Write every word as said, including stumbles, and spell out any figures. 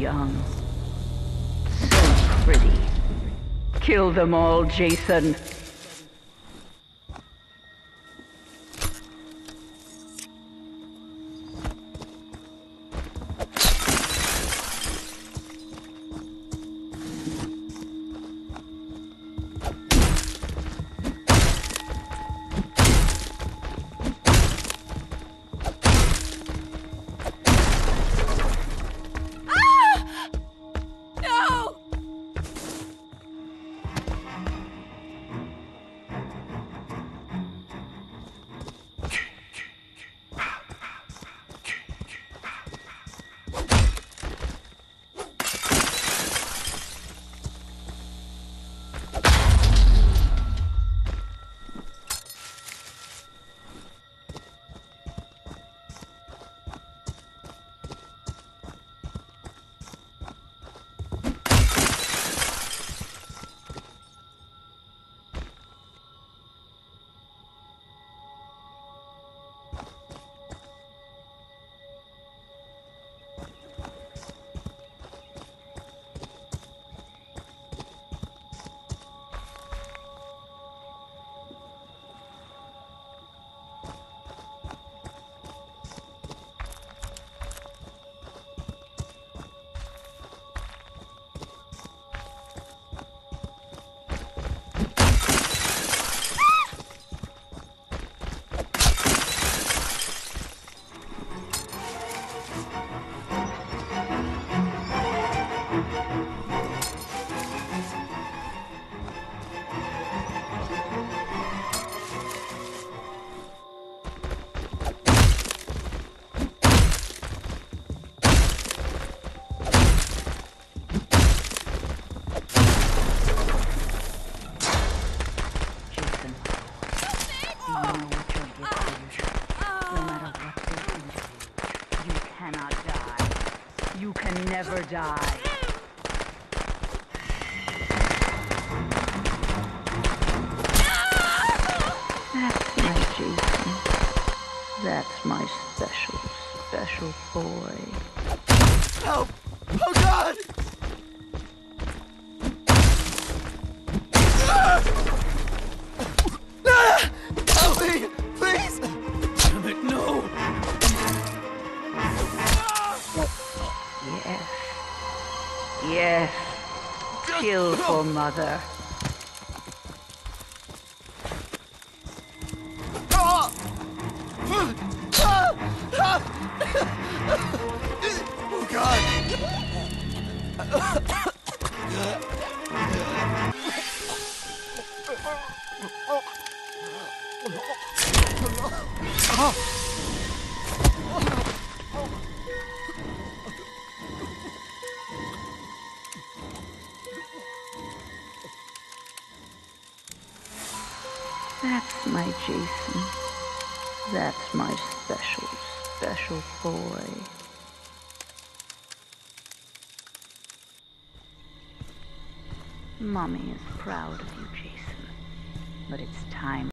young. So pretty. Kill them all, Jason. You can never die. That's my Jason. That's my special, special boy. Help! Oh God! Help me! Please! Damn it, no! Yes. Yes. Kill for mother. Oh God! That's my Jason. That's my special, special boy. Mommy is proud of you, Jason. But it's time